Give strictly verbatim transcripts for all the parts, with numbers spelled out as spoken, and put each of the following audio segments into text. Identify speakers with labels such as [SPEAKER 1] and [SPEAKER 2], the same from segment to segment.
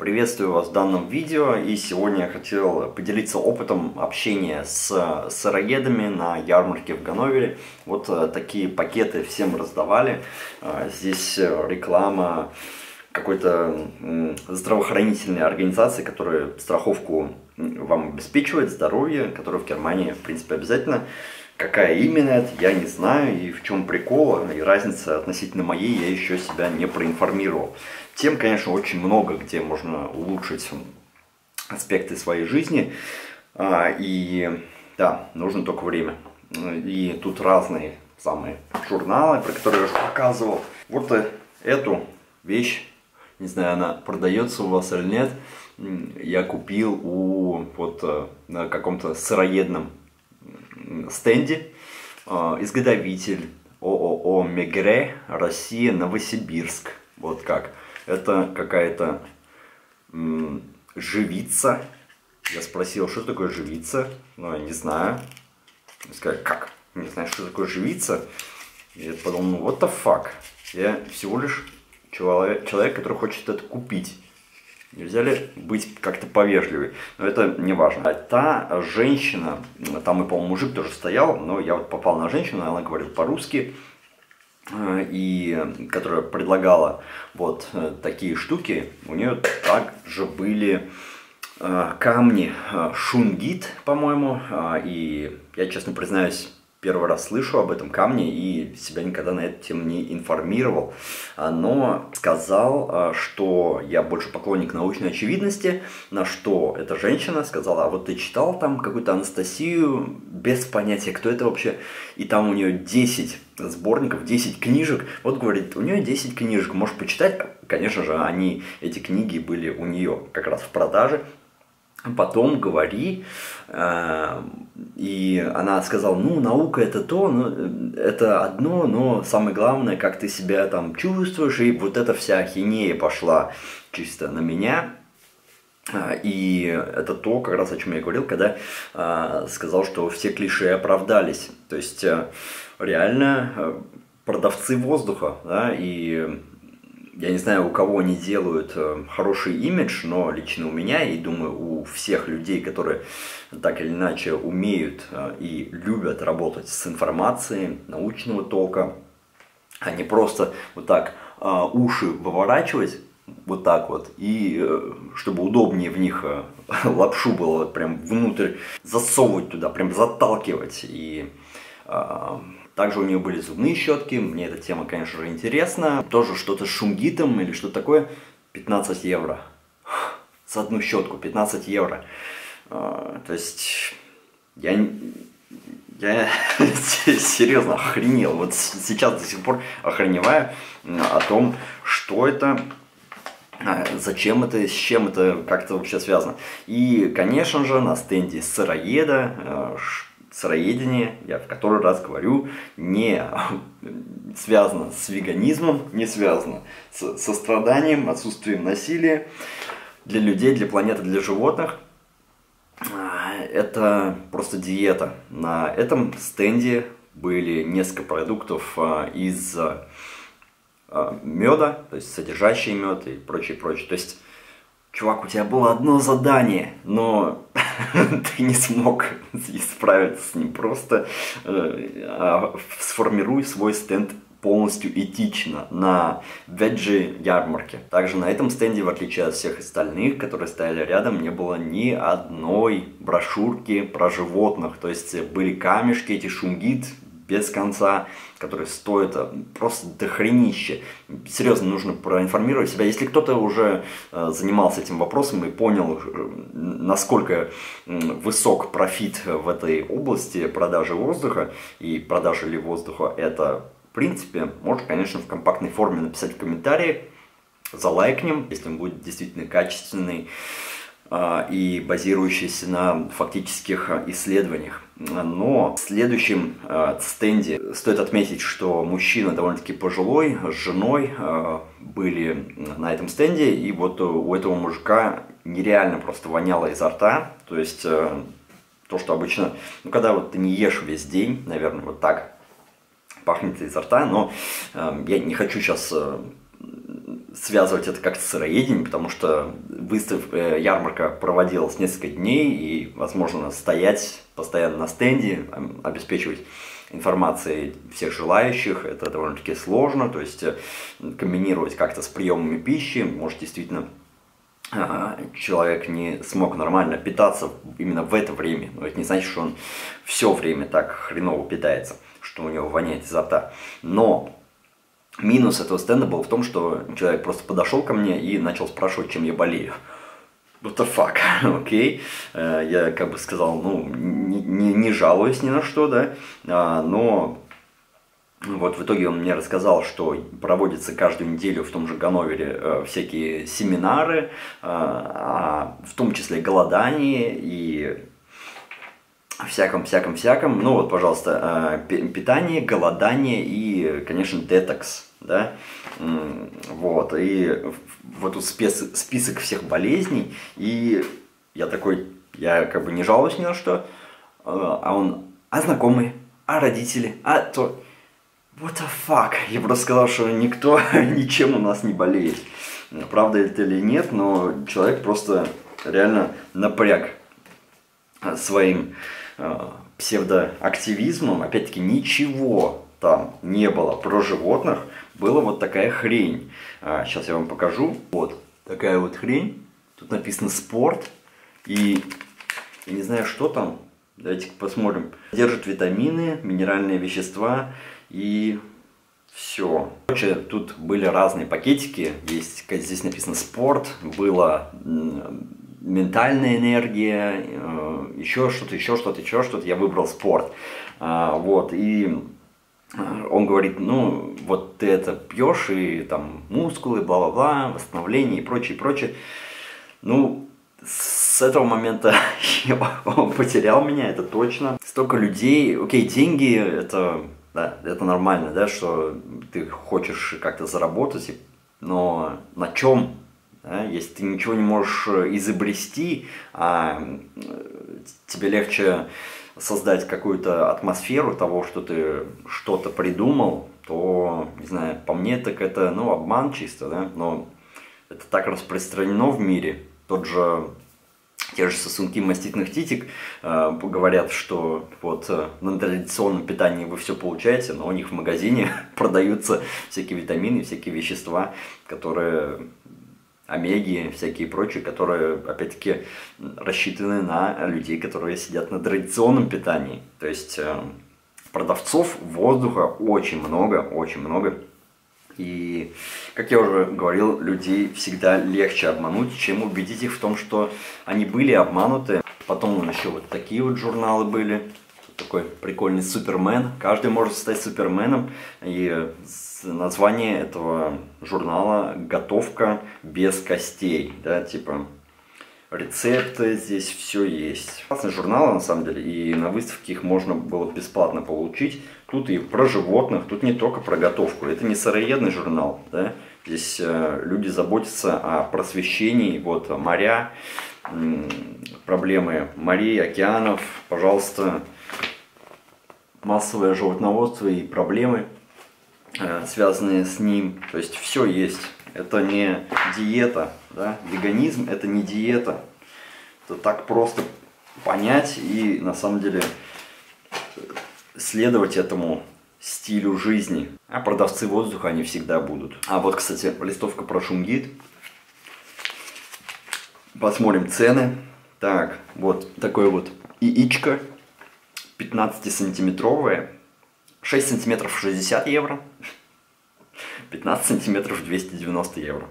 [SPEAKER 1] Приветствую вас в данном видео, и сегодня я хотел поделиться опытом общения с сыроедами на ярмарке в Ганновере. Вот такие пакеты всем раздавали. Здесь реклама какой-то здравоохранительной организации, которая страховку вам обеспечивает, здоровье, которое в Германии, в принципе, обязательно. Какая именно это, я не знаю, и в чем прикол, и разница относительно моей, я еще себя не проинформировал. Тем, конечно, очень много, где можно улучшить аспекты своей жизни, и да, нужно только время. И тут разные самые журналы, про которые я уже показывал. Вот эту вещь, не знаю, она продается у вас или нет, я купил у вот на каком-то сыроедном стенде. Изготовитель ООО Мегре, Россия, Новосибирск. Вот как. Это какая-то живица. Я спросил, что такое живица. Ну, я не знаю. Я сказал, как? Не знаю, что такое живица. Я подумал, ну, what the fuck. Я всего лишь человек, человек, который хочет это купить. Нельзя ли быть как-то повежливее? Но это не важно. Та женщина, там и, по-моему, мужик тоже стоял, но я вот попал на женщину, она говорила по-русски, и которая предлагала вот такие штуки. У нее также были камни шунгит, по-моему, и я, честно признаюсь, первый раз слышу об этом камне и себя никогда на эту тему не информировал, но сказал, что я больше поклонник научной очевидности, на что эта женщина сказала, а вот ты читал там какую-то Анастасию, без понятия, кто это вообще, и там у нее десять сборников, десять книжек, вот говорит, у нее десять книжек, можешь почитать, конечно же, они, эти книги были у нее как раз в продаже. Потом говори, э, и она сказала, ну, наука это то, ну, это одно, но самое главное, как ты себя там чувствуешь, и вот эта вся ахинея пошла чисто на меня. И это то, как раз о чем я говорил, когда э, сказал, что все клише оправдались. То есть, э, реально, э, продавцы воздуха, да, и... Я не знаю, у кого они делают хороший имидж, но лично у меня, и думаю, у всех людей, которые так или иначе умеют и любят работать с информацией научного толка, а не просто вот так уши выворачивать, вот так вот, и чтобы удобнее в них лапшу было вот прям внутрь засовывать туда, прям заталкивать. И также у нее были зубные щетки, мне эта тема, конечно же, интересна. Тоже что-то с шунгитом или что-то такое. пятнадцать евро. За одну щетку пятнадцать евро. То есть, я, я серьезно охренел. Вот сейчас до сих пор охреневаю о том, что это, зачем это, с чем это как-то вообще связано. И, конечно же, на стенде сыроеда, сыроедение, я в который раз говорю, не связано с веганизмом, не связано с состраданием, отсутствием насилия для людей, для планеты, для животных. Это просто диета. На этом стенде были несколько продуктов из меда, то есть содержащий мед и прочее, прочее. То есть, чувак, у тебя было одно задание, но ты не смог справиться с ним. Просто э, сформируй свой стенд полностью этично на веджи-ярмарке. Также на этом стенде, в отличие от всех остальных, которые стояли рядом, не было ни одной брошюрки про животных. То есть были камешки, эти шунгит без конца, которые стоят просто дохренище. Серьезно, нужно проинформировать себя. Если кто-то уже занимался этим вопросом и понял, насколько высок профит в этой области продажи воздуха, и продажи ли воздуха это, в принципе, может, конечно, в компактной форме написать в комментарии, залайкнем, если он будет действительно качественный и базирующийся на фактических исследованиях. Но в следующем стенде стоит отметить, что мужчина довольно-таки пожилой, с женой были на этом стенде, и вот у этого мужика нереально просто воняло изо рта, то есть то, что обычно, ну когда вот ты не ешь весь день, наверное, вот так пахнет изо рта, но я не хочу сейчас связывать это как-то с сыроедением, потому что выставка, ярмарка проводилась несколько дней, и, возможно, стоять постоянно на стенде, обеспечивать информацией всех желающих, это довольно-таки сложно, то есть комбинировать как-то с приемами пищи, может, действительно человек не смог нормально питаться именно в это время, но это не значит, что он все время так хреново питается, что у него воняет изо рта. Но минус этого стенда был в том, что человек просто подошел ко мне и начал спрашивать, чем я болею. What the fuck, окей. Okay. Я как бы сказал, ну, не, не, не жалуюсь ни на что, да, но вот в итоге он мне рассказал, что проводятся каждую неделю в том же Ганновере всякие семинары, в том числе голодание и всяком-всяком-всяком. Ну вот, пожалуйста, питание, голодание и, конечно, детокс, да, вот, и вот тут список всех болезней, и я такой, я как бы не жалуюсь ни на что, а он, а знакомые, а родители, а то... What the fuck? Я просто сказал, что никто ничем у нас не болеет. Правда это или нет, но человек просто реально напряг своим э, псевдоактивизмом. Опять-таки ничего там не было про животных. Была вот такая хрень. А, сейчас я вам покажу. Вот такая вот хрень. Тут написано спорт. И я не знаю, что там. Давайте посмотрим. Содержит витамины, минеральные вещества. И все. Короче, тут были разные пакетики. Есть, здесь написано спорт, была ментальная энергия, еще что-то, еще что-то, еще что-то. Я выбрал спорт. Вот, и он говорит, ну, вот ты это пьешь, и там мускулы, бла-бла-бла, восстановление и прочее, прочее. Ну, с этого момента он потерял меня, это точно. Столько людей, окей, деньги, это... Да, это нормально, да, что ты хочешь как-то заработать, но на чем? Да? Если ты ничего не можешь изобрести, а тебе легче создать какую-то атмосферу того, что ты что-то придумал, то, не знаю, по мне так это, ну, обман чисто, да, но это так распространено в мире. Тот же... Те же сосунки маститных титик э, говорят, что вот э, на традиционном питании вы все получаете, но у них в магазине продаются всякие витамины, всякие вещества, которые омеги, всякие прочие, которые, опять-таки, рассчитаны на людей, которые сидят на традиционном питании. То есть э, продавцов воздуха очень много, очень много. И, как я уже говорил, людей всегда легче обмануть, чем убедить их в том, что они были обмануты. Потом еще вот такие вот журналы были. Тут такой прикольный Супермен. Каждый может стать Суперменом. И название этого журнала «Готовка без костей». Да, типа рецепты, здесь все есть. Классные журналы, на самом деле, и на выставке их можно было бесплатно получить. Тут и про животных, тут не только про готовку. Это не сыроедный журнал, да? Здесь э, люди заботятся о просвещении, вот, моря, э, проблемы морей, океанов, пожалуйста, массовое животноводство и проблемы, э, связанные с ним. То есть все есть. Это не диета, да? Веганизм это не диета. Это так просто понять и на самом деле следовать этому стилю жизни. А продавцы воздуха они всегда будут. А вот, кстати, листовка про шунгит. Посмотрим цены. Так, вот такое вот яичко пятнадцатисантиметровое. шесть сантиметров шестьдесят евро. пятнадцать сантиметров двести девяносто евро.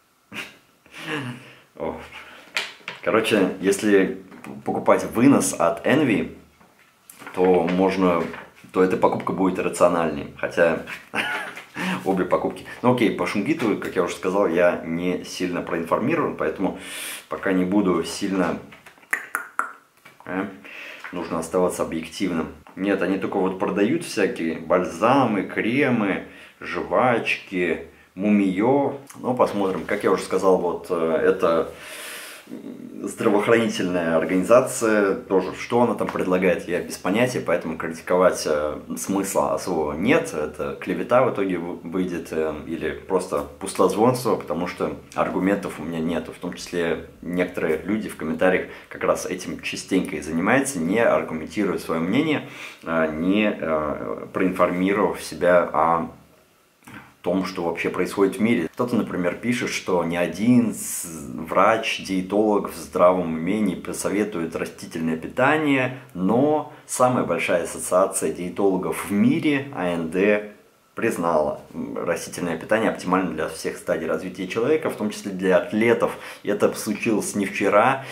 [SPEAKER 1] О. Короче, если покупать вынос от Envy, то можно, то эта покупка будет рациональней. Хотя обе покупки. Ну окей, по шунгиту, как я уже сказал, я не сильно проинформирован, поэтому пока не буду сильно... Э, нужно оставаться объективным. Нет, они только вот продают всякие бальзамы, кремы, жвачки, мумиё. Ну, посмотрим. Как я уже сказал, вот это здравоохранительная организация, тоже, что она там предлагает, я без понятия, поэтому критиковать э, смысла особого нет, это клевета в итоге выйдет, э, или просто пустозвонство, потому что аргументов у меня нету, в том числе некоторые люди в комментариях как раз этим частенько и занимаются, не аргументируя свое мнение, э, не э, проинформировав себя о том, что вообще происходит в мире. Кто-то, например, пишет, что ни один врач, диетолог в здравом уме не посоветует растительное питание, но самая большая ассоциация диетологов в мире, А Н Д, признала растительное питание оптимальным для всех стадий развития человека, в том числе для атлетов. И это случилось не вчера,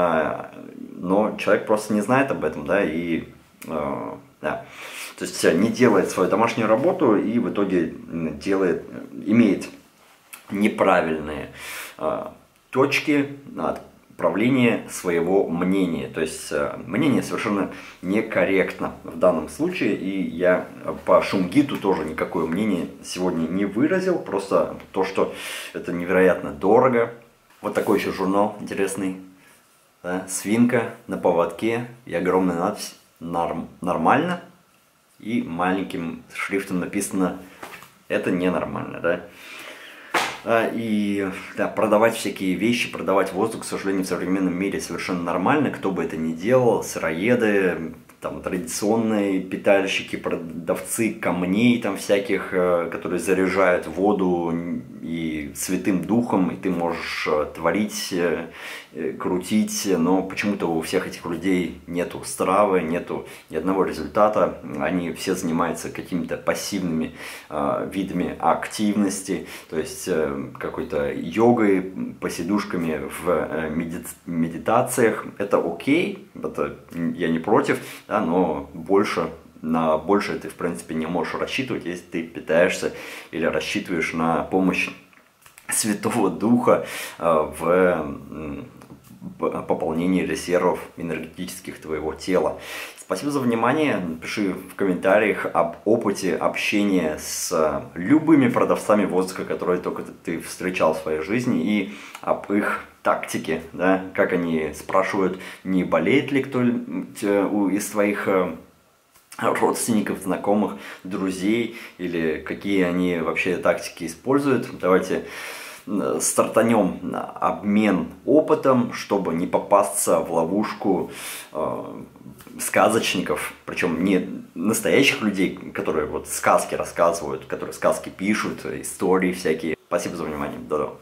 [SPEAKER 1] но человек просто не знает об этом, да, и да. То есть не делает свою домашнюю работу и в итоге делает, имеет неправильные э, точки отправления своего мнения. То есть э, мнение совершенно некорректно в данном случае. И я по Шунгиту тоже никакое мнение сегодня не выразил. Просто то, что это невероятно дорого. Вот такой еще журнал интересный. Да? Свинка на поводке и огромная надпись «Норм, нормально». И маленьким шрифтом написано «это ненормально», да. И да, продавать всякие вещи, продавать воздух, к сожалению, в современном мире совершенно нормально. Кто бы это ни делал, сыроеды, там, традиционные питальщики, продавцы камней там всяких, которые заряжают воду и Святым Духом, и ты можешь творить, крутить, но почему-то у всех этих людей нету стравы, нету ни одного результата, они все занимаются какими-то пассивными э, видами активности, то есть э, какой-то йогой, посидушками в э, меди медитациях, это окей, это я не против, да, но больше на большее ты, в принципе, не можешь рассчитывать, если ты питаешься или рассчитываешь на помощь Святого Духа э, в пополнении резервов энергетических твоего тела. Спасибо за внимание. Пиши в комментариях об опыте общения с любыми продавцами воздуха, которые только ты встречал в своей жизни, и об их тактике, да, как они спрашивают, не болеет ли кто-нибудь из твоих родственников, знакомых, друзей, или какие они вообще тактики используют. Давайте стартанем обмен опытом, чтобы не попасться в ловушку э, сказочников, причем не настоящих людей, которые вот сказки рассказывают, которые сказки пишут, истории всякие. Спасибо за внимание. До-до.